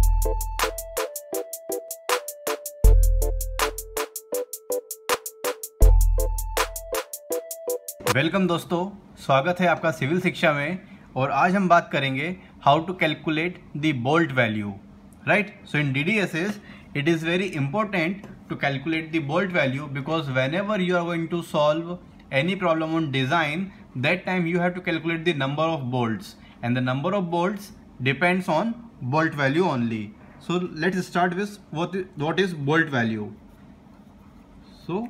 Welcome दोस्तों, स्वागत है आपका सिविल शिक्षा में। और आज हम बात करेंगे how to calculate the bolt value, right. So in DDSS it is very important to calculate the bolt value, because whenever you are going to solve any problem on design, that time you have to calculate the number of bolts, and the number of bolts depends on bolt value only. So let's start with what is bolt value. So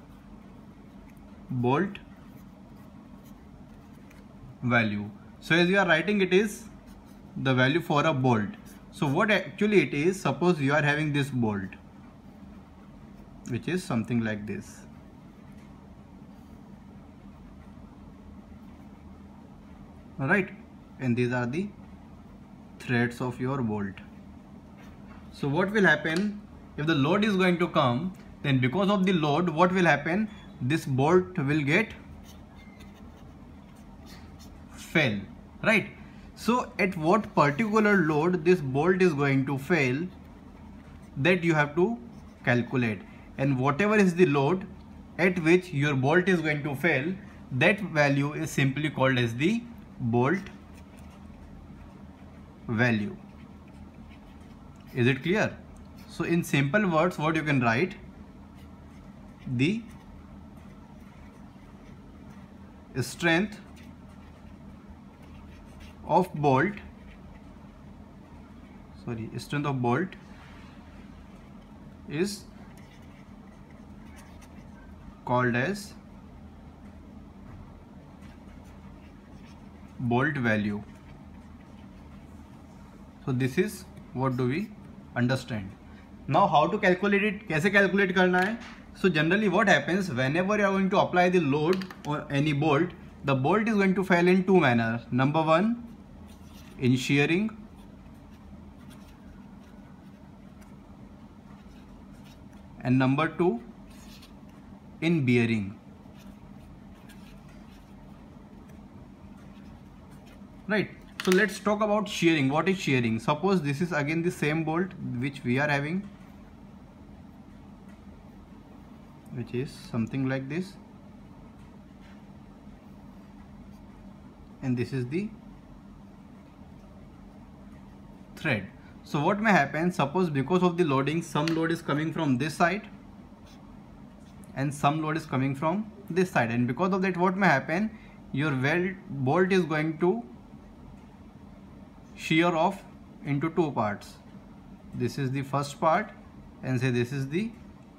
bolt value, so as you are writing, it is the value for a bolt. So what actually it is, suppose you are having this bolt which is something like this, right, and these are the threads of your bolt. So what will happen if the load is going to come, then because of the load what will happen, this bolt will get fail, right. So at what particular load this bolt is going to fail, that you have to calculate, and whatever is the load at which your bolt is going to fail, that value is simply called as the bolt value. Is it clear? So in simple words, what you can write, the strength of bolt is called as bolt value. So this is what do we understand. Now how to calculate it, कैसे calculate करना है. So generally what happens, whenever you are going to apply the load on any bolt, the bolt is going to fail in two manners. Number one, in shearing, and number two, in bearing, right. So let's talk about shearing. What is shearing? Suppose this is again the same bolt which we are having, which is something like this, and this is the thread. So what may happen, suppose because of the loading, some load is coming from this side and some load is coming from this side, and because of that what may happen, your bolt is going to shear off into two parts. This is the first part, and say this is the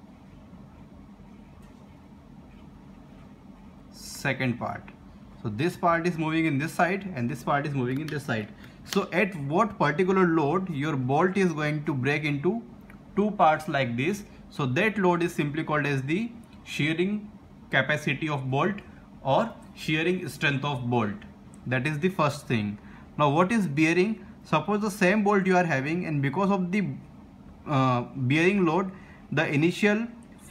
second part. So this part is moving in this side and this part is moving in this side. So at what particular load your bolt is going to break into two parts like this, so that load is simply called as the shearing capacity of bolt or shearing strength of bolt. That is the first thing. Now what is bearing? Suppose the same bolt you are having, and because of the bearing load, the initial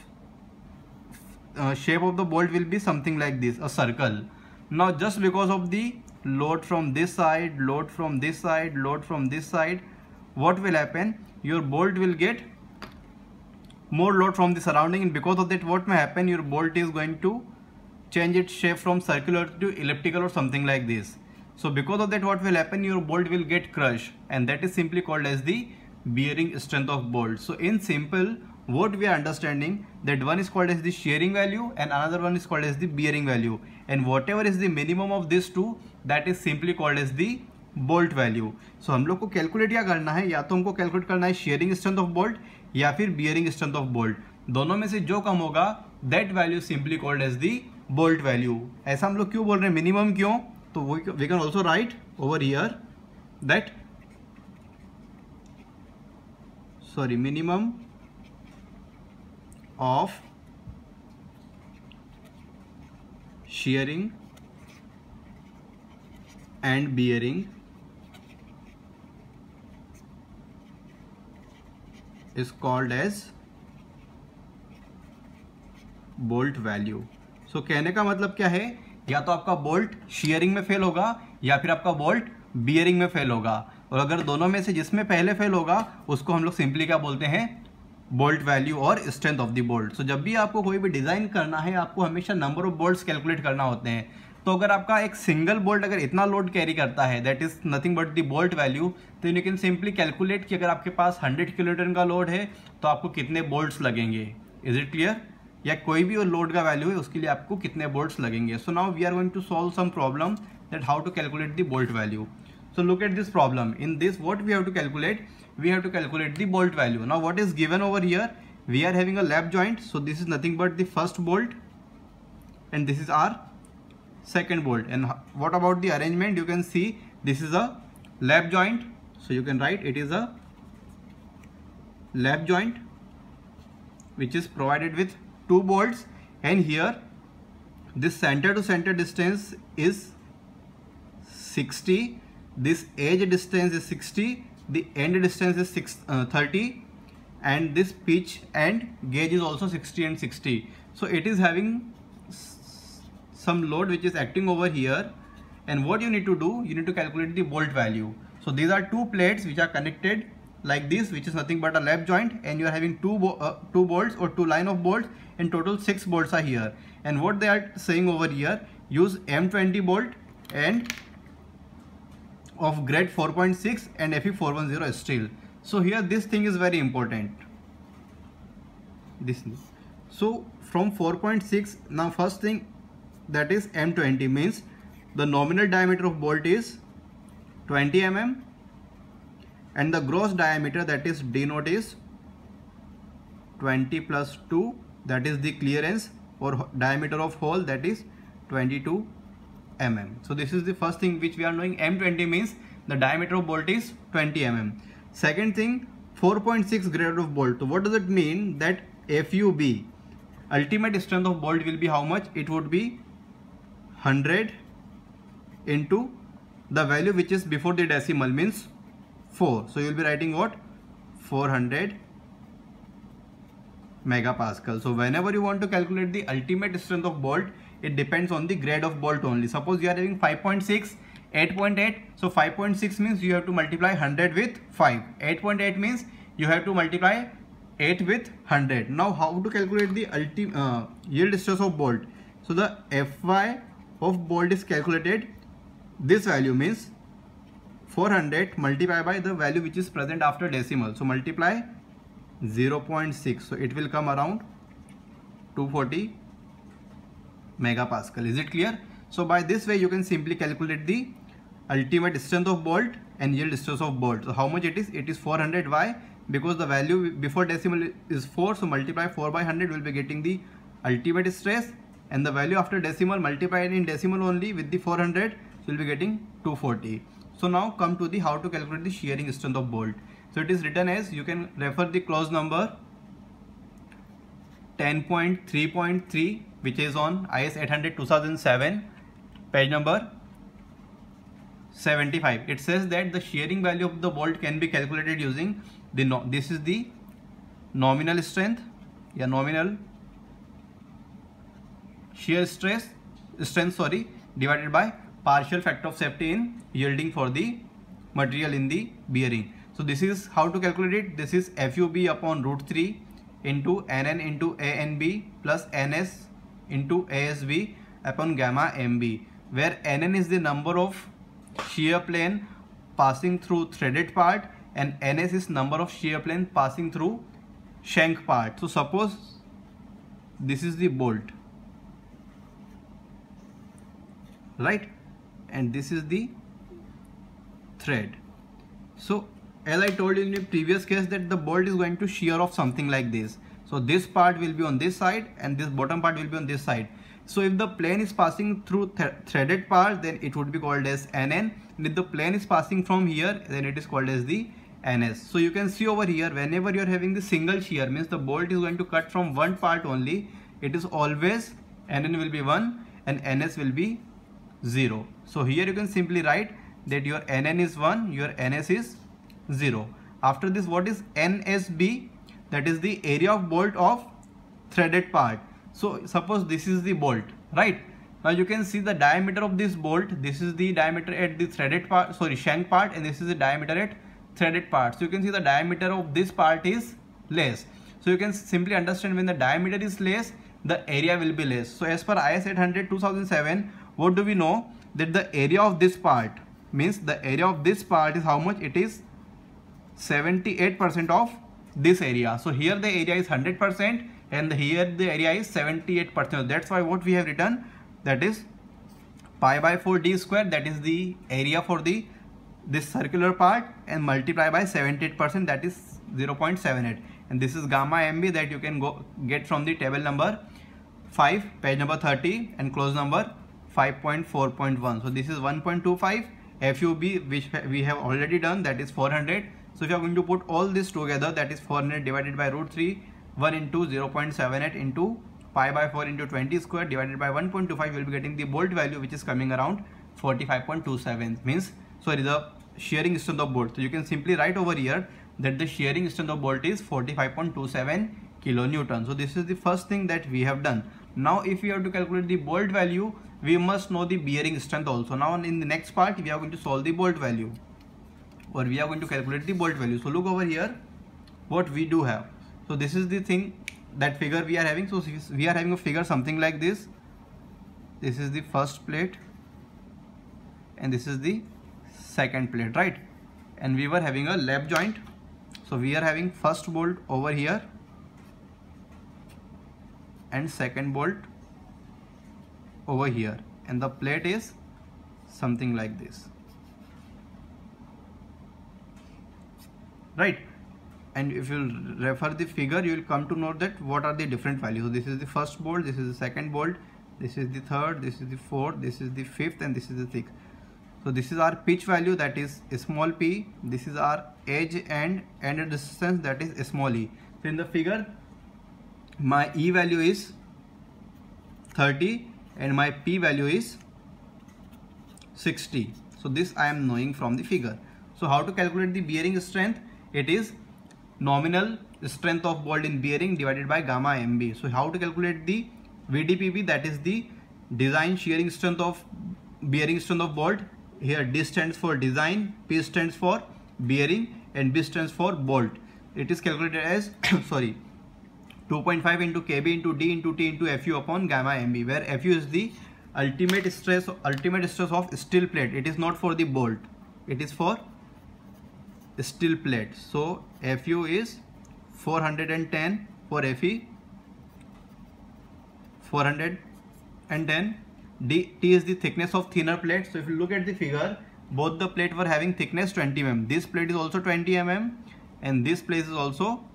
shape of the bolt will be something like this, a circle. Now just because of the load from this side, load from this side, load from this side, what will happen, your bolt will get more load from the surrounding, and because of that what may happen, your bolt is going to change its shape from circular to elliptical or something like this. So because of that what will happen, your bolt will get crushed, and that is simply called as the bearing strength of bolt. So in simple, what we are understanding, that one is called as the shearing value and another one is called as the bearing value, and whatever is the minimum of these two, that is simply called as the bolt value. So हम लोग को calculate क्या करना है, या तो हमको calculate करना है शेयरिंग स्ट्रेंथ ऑफ बोल्ट या फिर बियरिंग स्ट्रेंथ ऑफ बोल्ट, दोनों में से जो कम होगा that value simply called as the bolt value. ऐसा हम लोग क्यों बोल रहे हैं, मिनिमम क्यों, तो we can also write over here that minimum of shearing and bearing is called as bolt value. So कहने का मतलब क्या है, या तो आपका बोल्ट shearing में फेल होगा या फिर आपका बोल्ट bearing में फेल होगा. और अगर दोनों में से जिसमें पहले फेल होगा उसको हम लोग सिंपली क्या बोलते हैं, बोल्ट वैल्यू और strength of the bolt. So जब भी आपको कोई भी डिजाइन करना है आपको हमेशा नंबर ऑफ बोल्ट्स कैलकुलेट करना होते हैं। तो अगर आपका एक सिंगल बोल्ट अगर इतना लोड कैरी करता है that is nothing but the bolt value, तो यू कैन सिंपली कैलकुलेट कि अगर आपके पास 100 किलोन्यूटन का लोड है तो आपको कितने बोल्ट्स लगेंगे। Is it clear? या कोई भी लोड का वैल्यू है उसके लिए आपको कितने बोल्ट्स लगेंगे। So now we are going to solve some problem that how to calculate the bolt value. So look at this problem. In this what we have to calculate? We have to calculate the bolt value. Now what is given over here? We are having a lap joint. So this is nothing but the first bolt and this is our second bolt. And what about the arrangement? You can see this is a lap joint. So you can write it is a lap joint which is provided with 2 bolts, and here this center to center distance is 60. This edge distance is 60, the end distance is 30, and this pitch and gauge is also 60 and 60. So it is having some load which is acting over here, and what you need to do, you need to calculate the bolt value. So these are 2 plates which are connected like this, which is nothing but a lap joint, and you are having 2 bolts or 2 line of bolts. In total 6 bolts are here, and what they are saying over here, use M20 bolt and of grade 4.6 and Fe 410 steel. So here this thing is very important. This, so from 4.6, now first thing that is M20 means the nominal diameter of bolt is 20 mm and the gross diameter that is D naught is 20 plus 2, that is the clearance or diameter of hole, that is 22 mm. So this is the first thing which we are knowing. M20 means the diameter of bolt is 20 mm. Second thing, 4.6 grade of bolt. So what does it mean? That FUB, ultimate strength of bolt, will be how much? It would be 100 into the value which is before the decimal means 4. So you will be writing what? 400 megapascal. So whenever you want to calculate the ultimate strength of bolt, it depends on the grade of bolt only. Suppose you are having 5.6, 8.8. So 5.6 means you have to multiply 100 with 5. 8.8 means you have to multiply 8 with 100. Now how to calculate the yield stress of bolt? So the Fy of bolt is calculated. This value means 400 multiplied by the value which is present after decimal. So multiply 0.6. So it will come around 240 megapascal. Is it clear? So by this way you can simply calculate the ultimate strength of bolt and yield stress of bolt. So how much it is? It is 400. Why? Because the value before decimal is 4, so multiply 4 by 100, will be getting the ultimate stress, and the value after decimal multiplied in decimal only with the 400, so we'll be getting 240. So now come to the how to calculate the shearing strength of bolt. So it is written as, you can refer the clause number 10.3.3 which is on IS 800 2007 page number 75. It says that the shearing value of the bolt can be calculated using the this is the nominal strength, nominal shear strength divided by partial factor of safety in yielding for the material in the bearing. So this is how to calculate it. This is FUB upon root 3 into NN into ANB plus NS into ASB upon gamma MB, where NN is the number of shear plane passing through threaded part and NS is number of shear plane passing through shank part. So suppose this is the bolt, right, and this is the thread. So as I told you in the previous case that the bolt is going to shear off something like this. So this part will be on this side and this bottom part will be on this side. So if the plane is passing through threaded part, then it would be called as NN, and if the plane is passing from here, then it is called as the NS. So you can see over here, whenever you are having the single shear, means the bolt is going to cut from one part only, it is always NN will be 1 and NS will be 0. So here you can simply write that your NN is 1, your NS is 0. After this, what is NSB? That is the area of bolt of threaded part. So suppose this is the bolt, right? Now you can see the diameter of this bolt. This is the diameter at the threaded part, sorry, shank part, and this is the diameter at threaded part. So you can see the diameter of this part is less. So you can simply understand when the diameter is less, the area will be less. So as per IS 800 2007, what do we know? That the area of this part, means the area of this part is how much? It is 78% of this area. So here the area is 100% and here the area is 78%. That's why what we have written, that is pi by 4 d square, that is the area for this circular part, and multiply by 78%, that is 0.78, and this is gamma MB that you can go get from the table number 5, page number 30, and clause number 5.4.1. so this is 1.25 FUB, which we have already done, that is 400. So if you are going to put all this together, that is 400 divided by root 3, 1 into 0.78 into pi by 4 into 20 square divided by 1.25, you will be getting the bolt value, which is coming around 45.27, means, sorry, the shearing strength of bolt. So you can simply write over here that the shearing strength of bolt is 45.27 kilonewton. So this is the first thing that we have done. Now if we have to calculate the bolt value, we must know the bearing strength also. Now in the next part, we are going to solve the bolt value, or we are going to calculate the bolt value. So look over here what we do have. So this is the thing, that figure we are having. So we are having a figure something like this. This is the first plate and this is the second plate, right? And we were having a lap joint. So we are having first bolt over here and second bolt over here, and the plate is something like this, right? And if you refer the figure, you will come to know that what are the different values. So this is the first bolt, this is the second bolt, this is the third, this is the fourth, this is the fifth, and this is the sixth. So this is our pitch value, that is small p. This is our edge and resistance, that is small e. So in the figure, my E value is 30 and my P value is 60. So this I am knowing from the figure. So how to calculate the bearing strength? It is nominal strength of bolt in bearing divided by gamma MB. So how to calculate the VDPB? That is the design shearing strength of bearing strength of bolt. Here D stands for design, P stands for bearing, and B stands for bolt. It is calculated as sorry, 2.5 into KB into D into T into FU upon gamma MB, where FU is the ultimate stress of steel plate. It is not for the bolt, it is for steel plate. So FU is 410 for FE, 410. T is the thickness of thinner plate. So if you look at the figure, both the plate were having thickness 20 mm. This plate is also 20 mm and this plate is also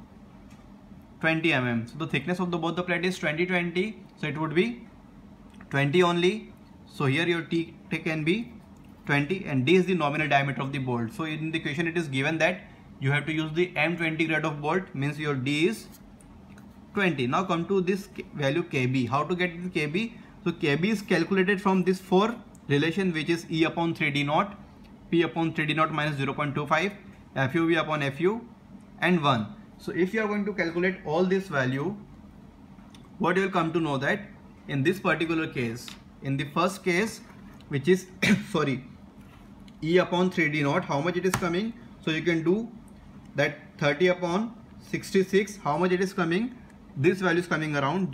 20 mm. So the thickness of both the plate is 20. So it would be 20 only. So here your T can be 20 and D is the nominal diameter of the bolt. So in the question it is given that you have to use the M20 grade of bolt, means your D is 20. Now come to this value KB. How to get the KB? So KB is calculated from this 4 relation, which is E upon 3D naught, P upon 3D naught minus 0.25, FUV upon FU and 1. So if you are going to calculate all this value, what you will come to know that in this particular case, in the first case, which is sorry, E upon 3D naught, how much it is coming? So you can do that 30 upon 66, how much it is coming? This value is coming around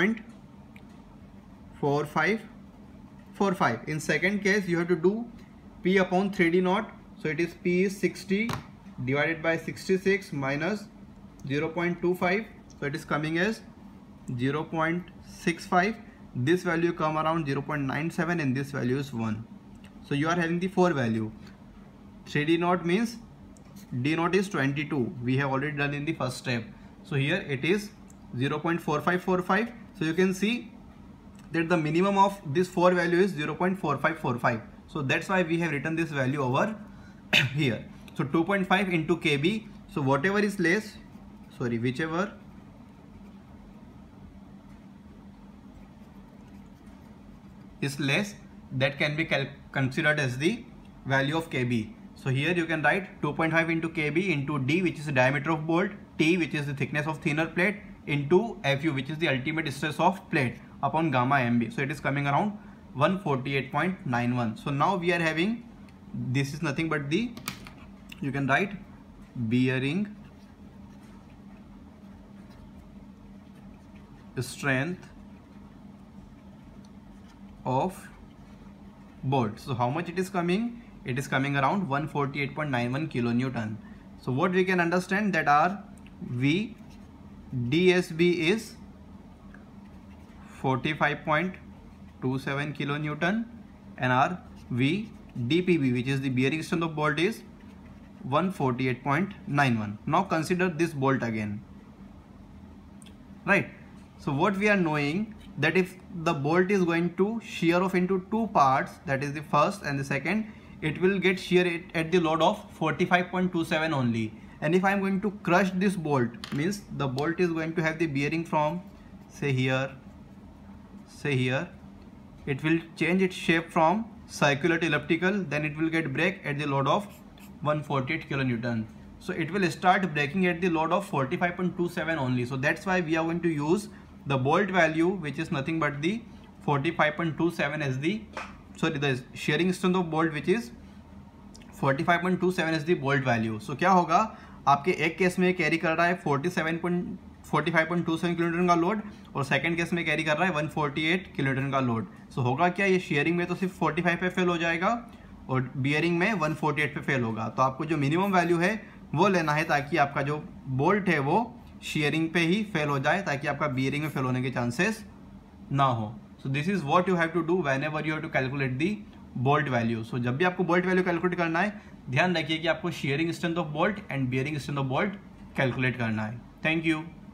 0.4545. In second case, you have to do P upon 3D naught. So it is P is 60 divided by 66 minus 0.25. So it is coming as 0.65. This value come around 0.97 and this value is 1. So you are having the 4 value. 3D naught means D naught is 22. We have already done in the first step. So here it is 0.4545. So you can see that the minimum of this 4 value is 0.4545. So that's why we have written this value over here. So 2.5 into KB. So whatever is less, sorry, whichever is less, that can be considered as the value of KB. So here you can write 2.5 into KB into D, which is the diameter of bolt, T, which is the thickness of thinner plate, into FU, which is the ultimate stress of plate. upon gamma mb. So it is coming around 148.91. So now we are having, this is nothing but the, you can write bearing strength of bolt. So how much it is coming? It is coming around 148.91 kilonewton. So what we can understand, that our V DSB is 45.27 kilonewton and our V DPB, which is the bearing strength of bolt, is 148.91. Now consider this bolt again, right? So what we are knowing, that if the bolt is going to shear off into two parts, that is the first and the second, it will get shear at the load of 45.27 only. And if I am going to crush this bolt, means the bolt is going to have the bearing from say here, it will change its shape from circular to elliptical, then it will get break at the load of 148 kilonewton. So it will start breaking at the load of 45.27 only. So that's why we are going to use the bolt value, which is nothing but the 45.27 as the, sorry, the shearing strength of bolt, which is 45.27 as the bolt value. So क्या होगा, आपके एक case में carry कर रहा है 45.27 kilometre का load, और सेकंड केस में कैरी कर रहा है 148 किलोमीटर का लोड. सो होगा क्या, ये शेयरिंग में तो सिर्फ 45 पे फेल हो जाएगा और बियरिंग में 148 पे फेल होगा. तो आपको जो मिनिमम वैल्यू है वो लेना है, ताकि आपका जो बोल्ट है वो शेयरिंग पे ही फेल हो जाए, ताकि आपका बियरिंग में फेल होने के चांसेस ना हो. So this is what you have to do whenever you have to calculate the bolt value. So जब भी आपको बोल्ट वैल्यू कैलकुलेट करना है, ध्यान रखिए कि आपको shearing strength of bolt and bearing strength of bolt calculate करना है. Thank you.